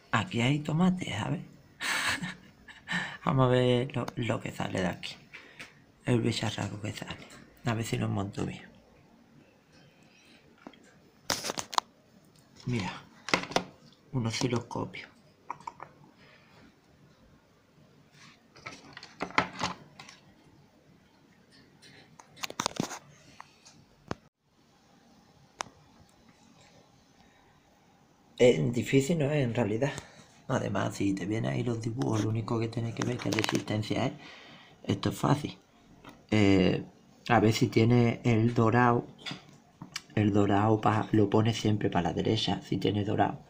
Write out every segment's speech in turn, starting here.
Aquí hay tomate, a ver. Vamos a ver lo que sale de aquí. El bicharraco que sale. A ver si lo monto bien. Mira, un osciloscopio. Es difícil, no es en realidad. Además, si te vienen ahí los dibujos, lo único que tienes que ver qué resistencia es. Esto es fácil. A ver si tiene el dorado. El dorado lo pones siempre para la derecha, si tiene dorado.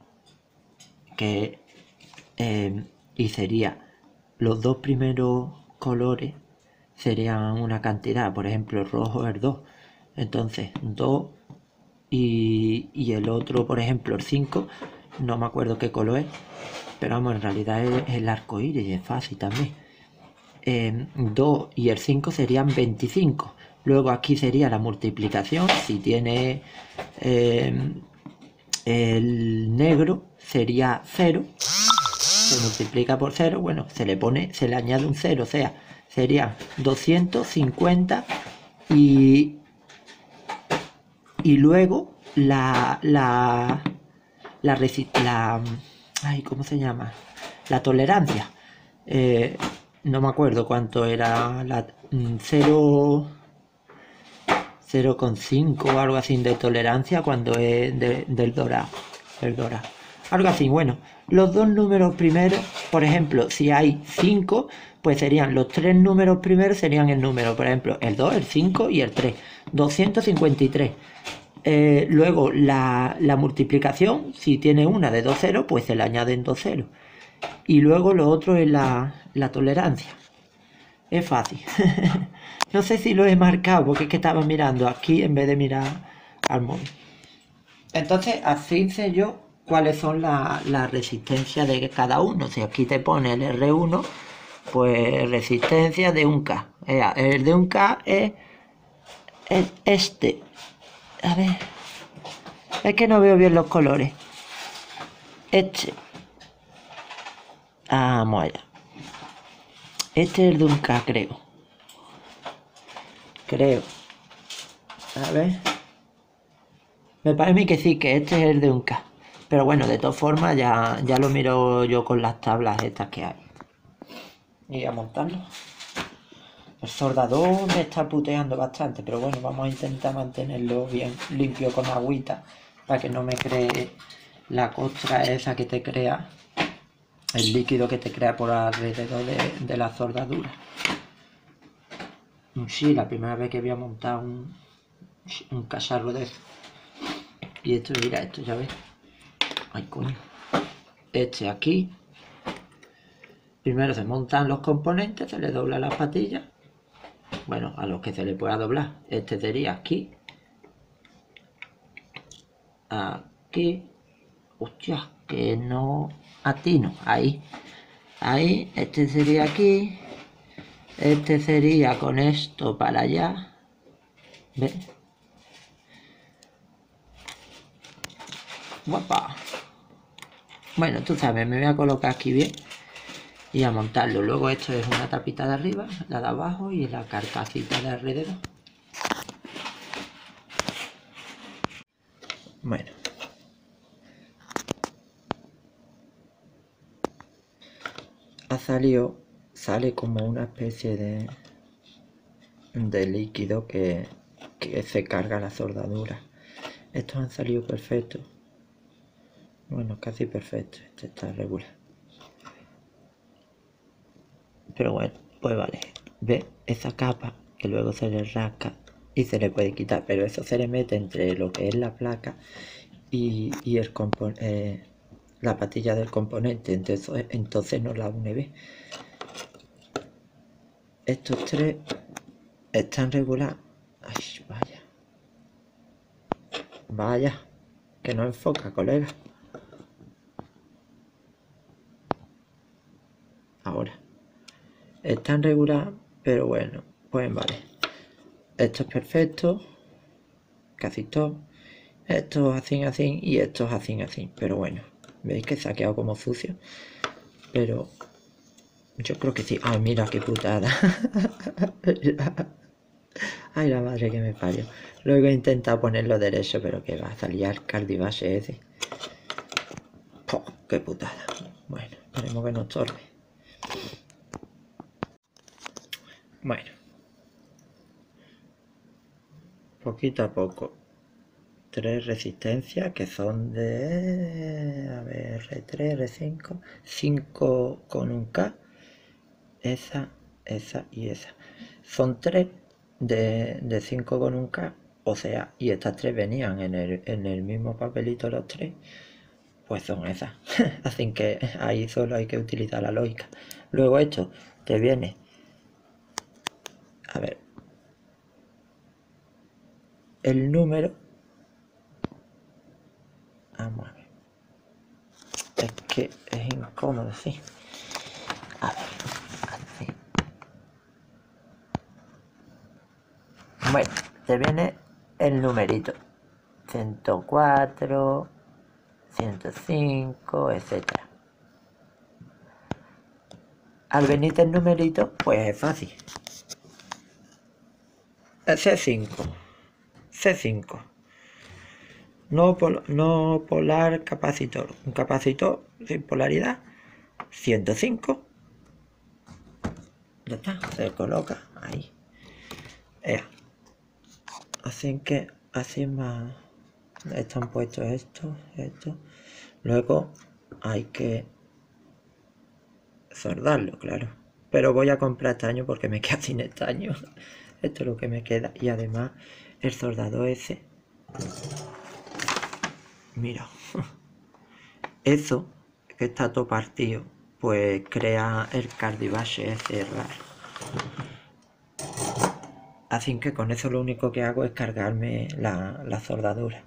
Y sería los dos primeros colores serían una cantidad, por ejemplo el rojo es 2, entonces 2 y el otro, por ejemplo el 5, no me acuerdo qué color es, pero vamos, en realidad es el arco iris, es fácil también. 2 y el 5 serían 25. Luego aquí sería la multiplicación, si tiene el negro sería 0, se multiplica por 0, bueno, se le añade un 0, o sea, sería 250 y luego ay, ¿cómo se llama? La tolerancia. No me acuerdo cuánto era la 0,5 o algo así de tolerancia cuando es del dorado. El dorado. Algo así, bueno. Los dos números primeros, por ejemplo, si hay 5, pues serían los tres números primeros, serían el número, por ejemplo, el 2, el 5 y el 3. 253. Luego la multiplicación, si tiene una de 2 ceros, pues se le añaden 2 ceros. Y luego lo otro es la tolerancia. Es fácil. No sé si lo he marcado porque es que estaba mirando aquí en vez de mirar al móvil. Entonces, así sé yo cuáles son las resistencias de cada uno. Si aquí te pone el R1, pues resistencia de 1K. El de 1K es este. A ver. Es que no veo bien los colores. Este. Vamos allá. Este es el de 1K, creo. A ver. Me parece a mí que sí, que este es el de 1K. Pero bueno, de todas formas ya lo miro yo con las tablas estas que hay. Y a montarlo. El soldador me está puteando bastante, pero bueno, vamos a intentar mantenerlo bien limpio con agüita para que no me cree la costra esa que te crea, el líquido que te crea por alrededor de la soldadura. Sí, la primera vez que voy a montar un cacharro de eso. Y esto, mira esto, ya ves. Ay, coño. Este aquí. Primero se montan los componentes, se le dobla las patillas. Bueno, a los que se le pueda doblar. Este sería aquí. Aquí. Hostia, que no atino. Ahí. Ahí. Este sería aquí. Este sería con esto para allá. ¿Ves? Guapa. Bueno, tú sabes, me voy a colocar aquí bien y a montarlo. Luego esto es una tapita de arriba, la de abajo y la carcasita de alrededor. Bueno. Sale como una especie de líquido que se carga la soldadura. Estos han salido perfectos. Bueno, casi perfecto. Este está regular. Pero bueno, pues vale. Ve esa capa que luego se le rasca y se le puede quitar. Pero eso se le mete entre lo que es la placa y la patilla del componente. Entonces no la une. ¿Ve? Estos tres están regular. Ay, vaya. Vaya. Que no enfoca, colega. Ahora. Están regular, pero bueno, pues vale. Esto es perfecto. Casi todo. Estos así y estos así. Pero bueno, ¿Veis que se ha quedado como sucio? Pero yo creo que sí. Ay, mira qué putada. Ay, la madre que me parió. Luego he intentado ponerlo derecho, pero que va a salir el cardibase ese. ¡Oh, qué putada! Bueno, esperemos que no estorbe. Bueno. Poquito a poco. 3 resistencias que son de... A ver, R3, R5. 5 con un K. Esa y esa. Son 3 de 5 con un K. O sea, y estas 3 venían en el mismo papelito los 3. Pues son esas. Así que ahí solo hay que utilizar la lógica. Luego esto te viene... A ver. El número... Vamos a ver. Es que es incómodo, sí. A ver. Así. Bueno, te viene el numerito. 104, 105, etcétera. Al venirte el numerito, pues es fácil. C5. No polar capacitor. Un capacitor sin polaridad. 105. Ya está, se coloca ahí. Así que así más están puestos estos. Luego hay que soldarlo, claro. Pero voy a comprar estaño porque me queda sin estaño. Esto es lo que me queda. Y además el soldador ese. Mira. Eso que está todo partido. Pues crea el cardibase ese raro. Así que con eso lo único que hago es cargarme la soldadura.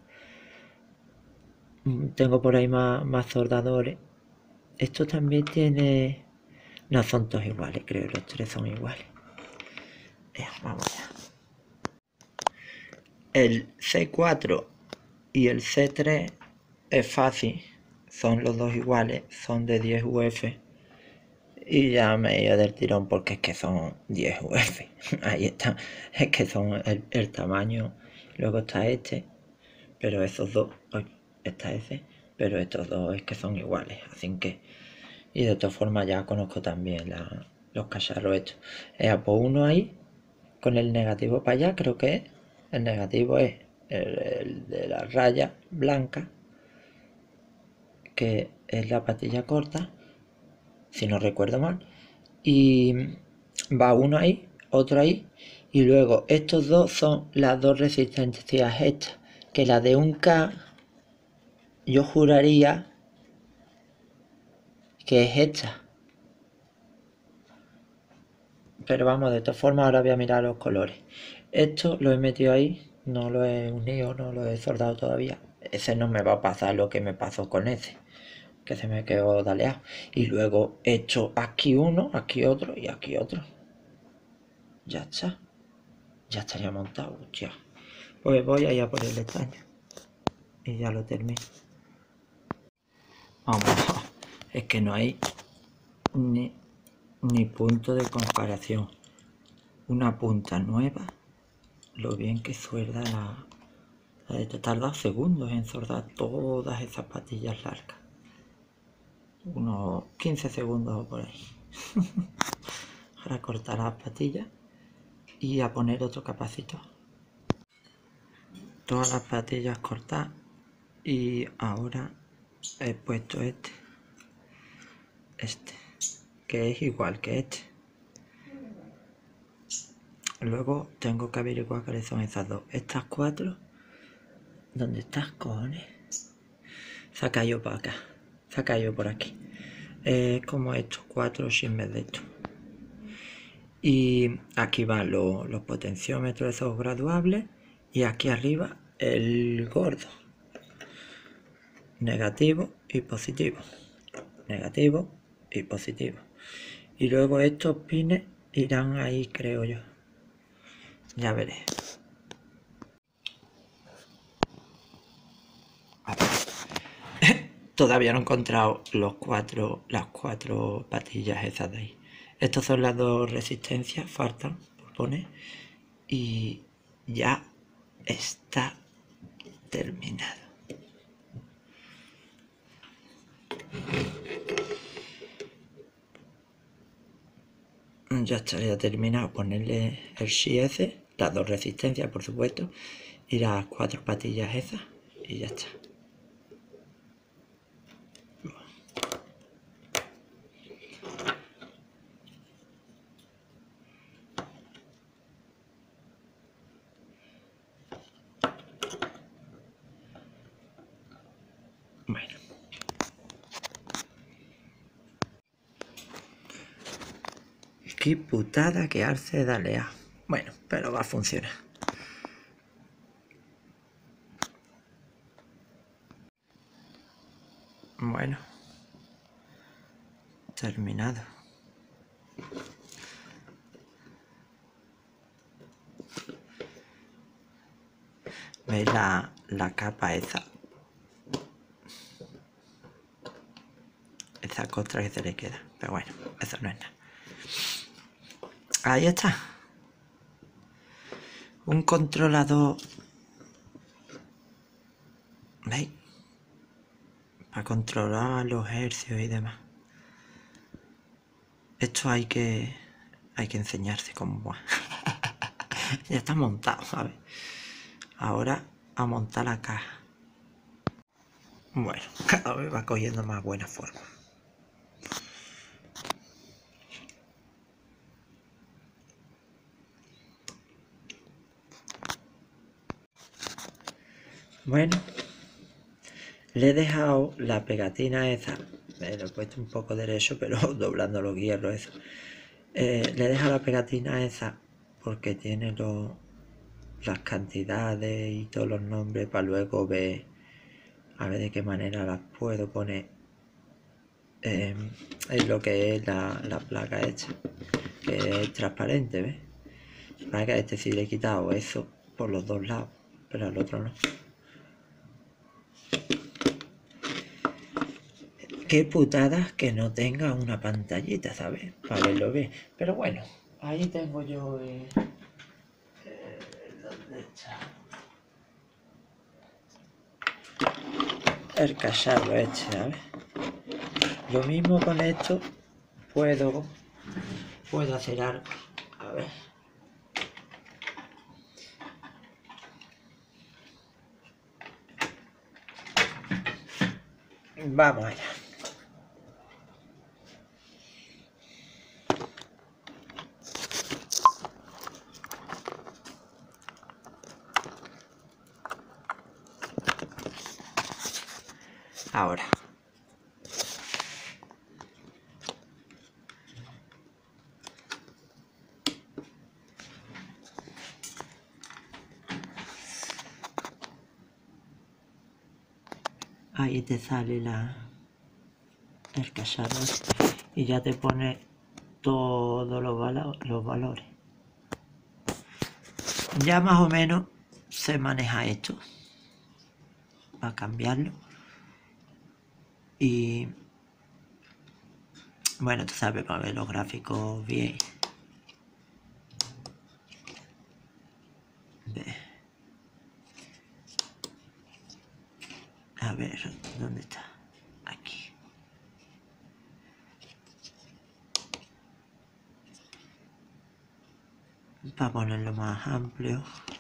Tengo por ahí más soldadores. Esto también tiene... No, son todos iguales, creo. Los 3 son iguales. Vamos allá. El C4 y el C3 es fácil. Son los dos iguales. Son de 10 UF. Y ya me he ido del tirón porque es que son 10 UF. Ahí está. Es que son el tamaño. Luego está este. Pero esos dos... está ese. Pero estos dos es que son iguales. Así que... Y de todas formas ya conozco también los cacharros estos. Pues uno ahí. Con el negativo para allá creo que es. El negativo es el de la raya blanca. Que es la patilla corta. Si no recuerdo mal. Y va uno ahí, otro ahí. Y luego estos dos son las dos resistencias estas. Que la de un K yo juraría que es esta. Pero vamos, de todas formas ahora voy a mirar los colores. Esto lo he metido ahí, no lo he unido, no lo he soldado todavía. Ese no me va a pasar lo que me pasó con ese, que se me quedó daleado. Y luego he hecho aquí uno, aquí otro y aquí otro. Ya está. Ya estaría montado, hostia. Pues voy a ir a por el estaño. Y ya lo termino. Vamos, es que no hay ni punto de comparación. Una punta nueva, lo bien que suelda te tarda segundos en soldar todas esas patillas largas. Unos 15 segundos por ahí. Para cortar las patillas y a poner otro capacitor. Todas las patillas cortadas y ahora he puesto este, que es igual que este. Luego tengo que averiguar cuáles son esas dos. Estas 4, ¿dónde estás, cojones? Se ha caído para acá, se ha caído por aquí. Como estos 4 chismes de esto. Y aquí van los potenciómetros esos graduables. Y aquí arriba el gordo. Negativo y positivo. Negativo y positivo. Y luego estos pines irán ahí, creo yo. Ya veré. A ver. todavía no he encontrado las cuatro patillas esas de ahí. Estas son las dos resistencias, faltan, pone, y ya está terminado. Ya estaría terminado ponerle el SHIECE, las dos resistencias por supuesto, y las cuatro patillas esas, y ya está. Bueno. Qué putada que Arce dale a. Bueno, pero va a funcionar. Bueno. Terminado. ¿Veis la capa esa? Esa costra que se le queda. Pero bueno, eso no es nada. Ahí está. Un controlador. ¿Veis? Para controlar los hercios y demás. Esto hay que enseñarse cómo va. Ya está montado, ¿sabes? Ahora a montar la caja. Bueno, cada vez va cogiendo más buena forma. Bueno, le he dejado la pegatina esa, lo he puesto un poco derecho, pero doblando los hierros eso. Le he dejado la pegatina esa porque tiene las cantidades y todos los nombres para luego ver a ver de qué manera las puedo poner en lo que es la placa esta, que es transparente, ¿ves? La placa este sí le he quitado eso por los dos lados, pero al otro no. Qué putada que no tenga una pantallita, ¿sabes? Para verlo bien. Pero bueno, ahí tengo yo... ¿dónde está? El cacharro este, ¿sabes? Lo mismo con esto puedo hacer algo. A ver. Vamos allá. Ahora. Ahí te sale el cacharro y ya te pone todos los valores. Ya más o menos se maneja esto. Va a cambiarlo. Y bueno, tú sabes, para ver los gráficos bien. A ver, ¿dónde está? Aquí. Para ponerlo más amplio.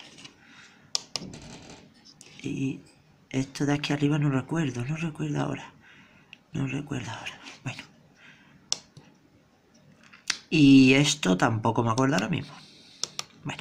Y esto de aquí arriba no recuerdo ahora. Bueno. Y esto tampoco me acuerdo ahora mismo. Bueno.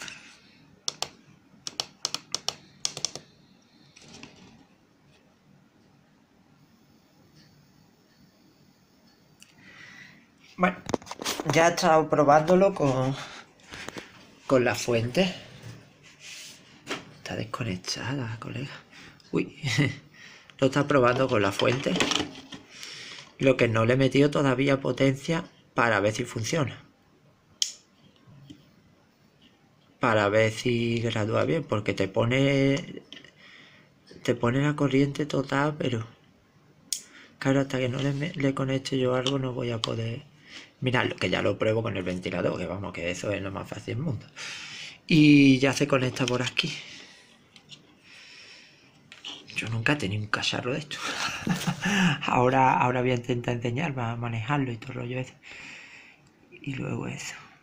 Bueno, ya he estado probándolo con la fuente. Está desconectada, colega. Uy, lo está probando con la fuente. Lo que no le he metido todavía potencia para ver si funciona. Para ver si gradúa bien, porque te pone la corriente total, pero Claro, hasta que no le conecte yo algo no voy a poder... Mirad, que ya lo pruebo con el ventilador, que vamos, que eso es lo más fácil del mundo. Y ya se conecta por aquí. Yo nunca he tenido un cacharro de esto. ahora voy a intentar enseñar, a manejarlo y todo el rollo ese. Y luego eso.